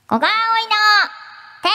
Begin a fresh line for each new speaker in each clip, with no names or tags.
小川葵のテ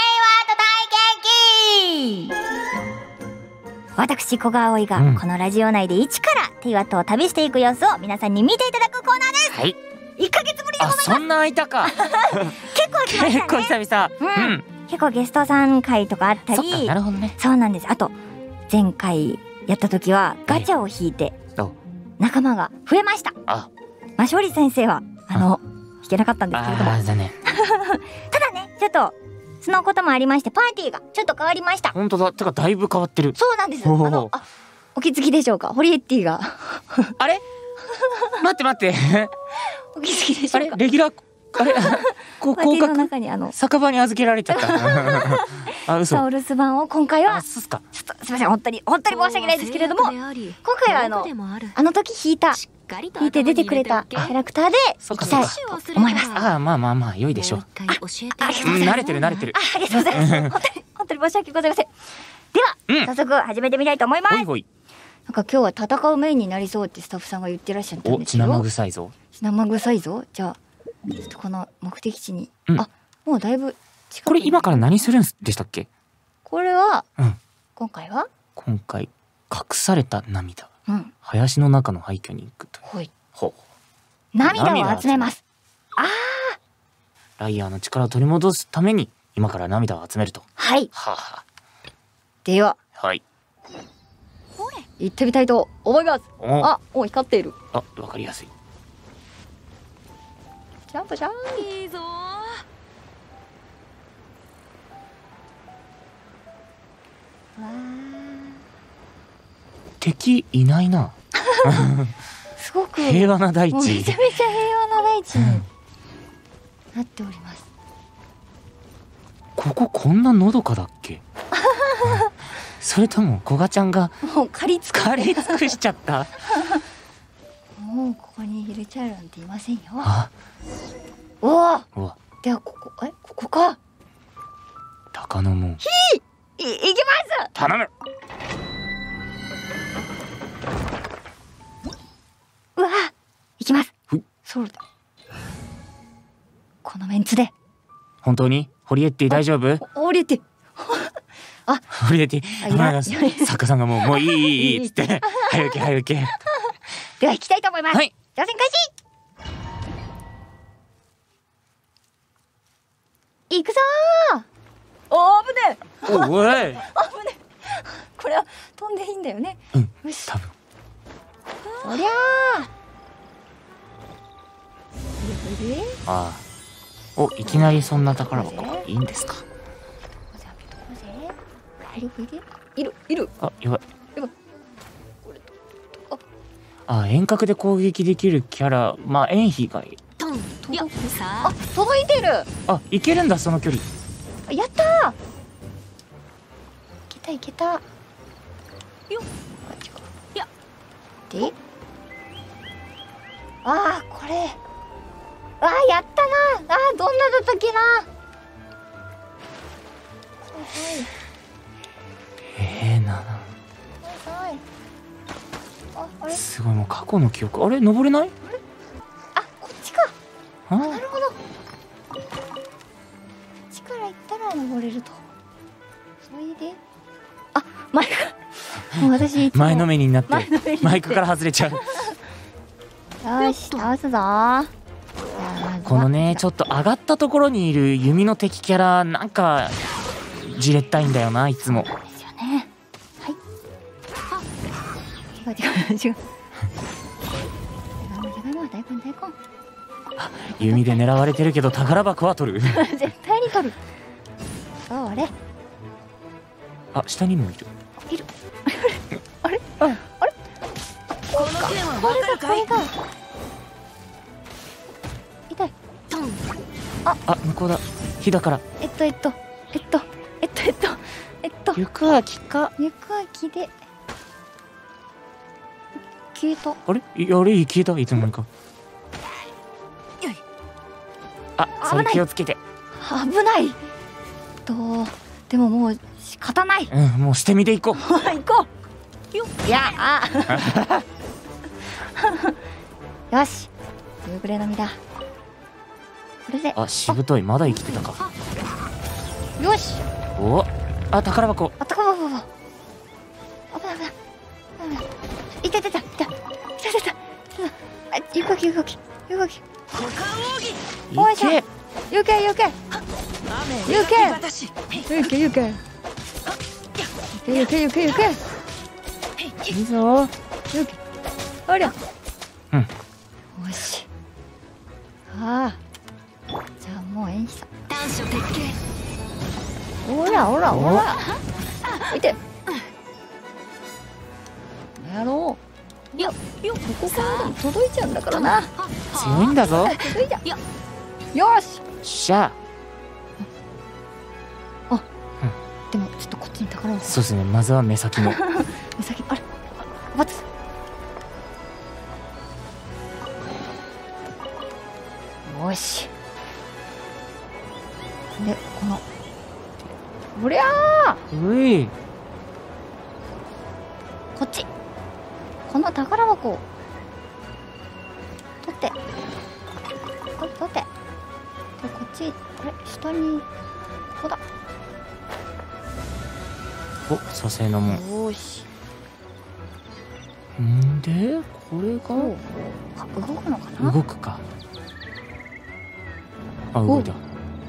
イワート体験記。私小川葵がこのラジオ内で一からテイワートを旅していく様子を皆さんに見ていただくコーナーです。
はい。
1ヶ月ぶりでございます。
そんな空いたか。
結構来ましたね。
結構久々。
結構ゲストさん会とかあったり。
そっか、なるほどね。
そうなんです。あと前回やった時はガチャを引いて仲間が増えました。勝利先生は引けなかったんですけれども。
残念。
ただね、ちょっとそのこともありましてパーティーがちょっと変わりました。
本当だ。てかだいぶ変わってる。
そうなんです。お気づきでしょうか、ホリエッティが
あれ待って
お気づきでしょうか。
あれレギュラーあれ
パーティーの中に
酒場に預けられちゃった嘘。
サウルス版を今回は
そうっすか。
ちょっとすみません、本当に申し訳ないですけれども、今回はあの時引いて出てくれたキャラクターでいきたいと思います。
まあ良いでしょう。慣れてる。
ありがとうございます。本当に申し訳ございません。では早速始めてみたいと思います。なんか今日は戦うメインになりそうってスタッフさんが言ってらっしゃったんですよ。
血生臭いぞ。
血生臭いぞ。じゃあちょっとこの目的地に、もうだいぶ近く。
これ今から何するんでしたっけ？
これは今回
隠された涙。
林
の中の廃墟に行くと。
涙を集めます。
ライアーの力を取り戻すために今から涙を集めると。
はい。では行ってみたいと思います。もう光っている。
わかりやすい。
ジャンプじゃん。いいぞ。
敵いないな。
すごく
平和な大地。
めちゃめちゃ平和な大地になっております。
ここんなのどかだっけ？それとも古賀ちゃんが
もう借り尽
くしちゃった。
もうここにヒルチャールなんていませんよ。ではここか。
鷹の門。
いきます。
頼む。
いきます。そうだ。このメンツで。
本当にホリエッティ大丈夫？
ホリエッティ。
ホリエッティ。作家さんがもういいっつって。早行け。
では行きたいと思います。挑戦開始。行くぞー。危ね。
おい。
危ね。これは飛んでいいんだよね。よし。
多分。
そりゃ
あ。いきなりそんな宝箱いいんですか？
いる。
やばい。遠隔で攻撃できるキャラ、エンヒがいい。
届いてる。
いけるんだその距離。
やったー。いけた。よっ。で、これ。やったな。どんなだったっけな。
すごい、もう過去の記憶。あれ登れない？
こっちか。なるほど。こっちから行ったら登れると。それで前がもう私
前のめりになってマイクから外れちゃう。
よし、倒すぞ。
このね、ちょっと上がったところにいる弓の敵キャラ、なんかじれったいんだよな、いつも。
ですよね。違う。
弓で狙われてるけど宝箱は取る。
絶対に取る。それ。
下にもいる。
あれ。この剣はわかるかい？痛い。
向こうだ。火だから。行く秋で消えた。あれ消えた。いつの間にか。それ気をつけて。
危ない。でももう仕方ない。
もう捨て身で行こう。
行こう。よし、夕暮れの実だ。 これで。
あ、しぶとい。まだ生きてたか。
よし。
お、あ、宝箱。
あ、宝箱。危ない危ない。いたいたいたいたいたいた。あ、ゆかきゆかきゆかき。
いけ。
ゆけゆけ。ゆけ。ゆけゆけ。ゆけゆけゆけ。
いいぞ。
ゆけ。ありゃ。
うん。
よし。ああ。じゃあもう演技さ。
短所鉄拳。
ほらほらほら。見て。やろう。よここからでも届いちゃうんだからな。
強いんだぞ。
届いた。よし。
しゃ
あ。でもちょっとこっちに宝を。
そうですね。まずは目先の。
目先、あれ。待つ。よし。で、この。おりゃー。
うい。
こっち。この宝箱を取って。取って。で、こっち、あれ、下に。ここだ。
お、蘇生の門。
よーし。
んで、これが。
あ、動くのかな。
動くか。あ、動いた。
よ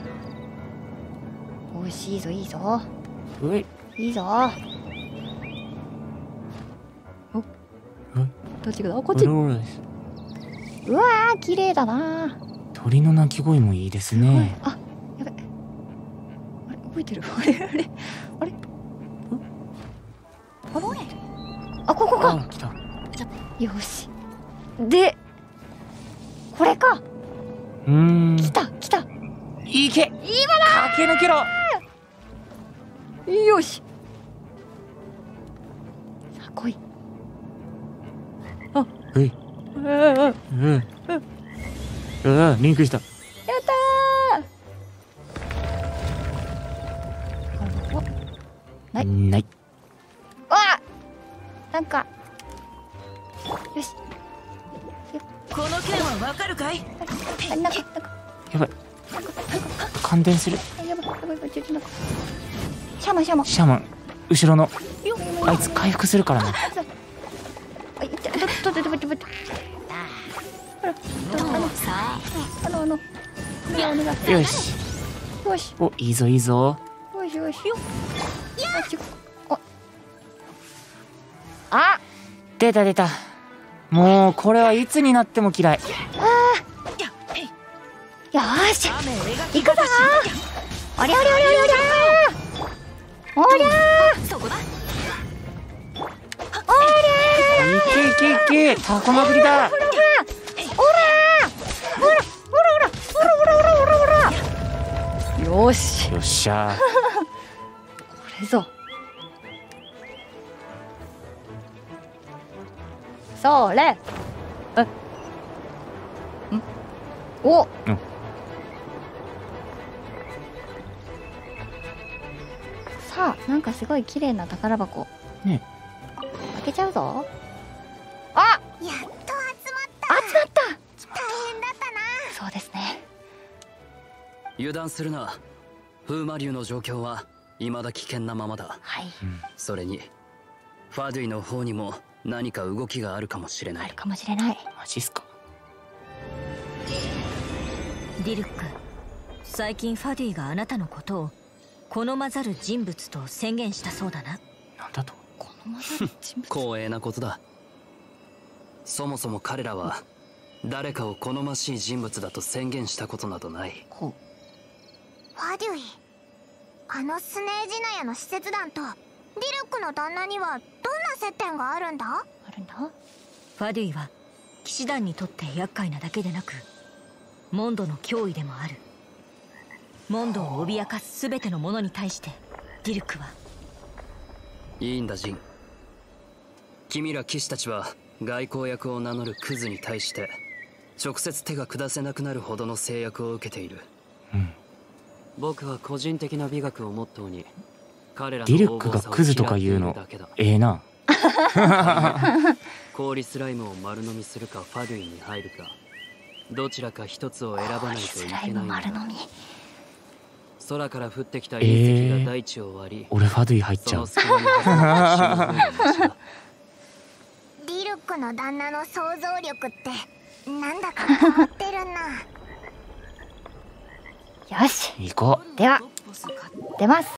し、いいぞいいぞ。
うい。
いいぞ。お。どっちがだ。こっち。うわー、綺麗だな。
鳥の鳴き声もいいですね。
あ、やべ。あれ、動いてる。あれ。あれ。あ、ここか。
来た。
よし。で。これか。来た。
いけ。駆け抜けろ。
よし。さあ、来い。あ。
うい。リンクした。
やったー。
ない。
わあ。なんか。よし。
この件はわかるかい？
なんか。
やばい。感電する。
やばい。ちょっとなんか。シャーマン。
後ろの。あいつ回復するからな。
あ、いった。
よし。お、いいぞ。
よし。あ。
出た。もうこれはいつになっても嫌い。
よーし。行くぞー。おりゃ。
いけ。タコまぐりだ。
ほら。よーし。
よっしゃ。
これぞ。それ。お。さあ、なんかすごい綺麗な宝箱。
ね。
開けちゃうぞ。あ。
やっと集まった。
大変だったな。そうですね。
油断するな。風魔竜の状況は未だ危険なままだ。
はい。
それにファドゥイの方にも何か動きがあるかもしれない。
マジっすか。
ディルック、最近ファドゥイがあなたのことを好まざる人物と宣言したそうだな。
なんだと。
好まざる人物。
光栄なことだ。そもそも彼らは誰かを好ましい人物だと宣言したことなどない。
フ
ァデュイ、あのスネージナヤの使節団とディルックの旦那にはどんな接点があるんだ？
ファデュイは騎士団にとって厄介なだけでなくモンドの脅威でもある。モンドを脅かす全てのものに対してディルクは。
いいんだジン。君ら騎士たちは外交役を名乗るクズに対して直接手が下せなくなるほどの制約を受けている。僕は個人的な美学をモットーに彼らの
ディルックがクズとか言うのな。
氷スライムを丸飲みするかファドゥイに入るかどちらか一つを選ばないとい
スライム
けないんだ。
丸飲み。
空から降ってきた隕石が大地を割り、
俺ファドゥイ入っちゃう。
その隙間に挟まった島の星
ディルックの旦那の想像力ってなんだか変わってるな。
よし、
行こう。
では出ます。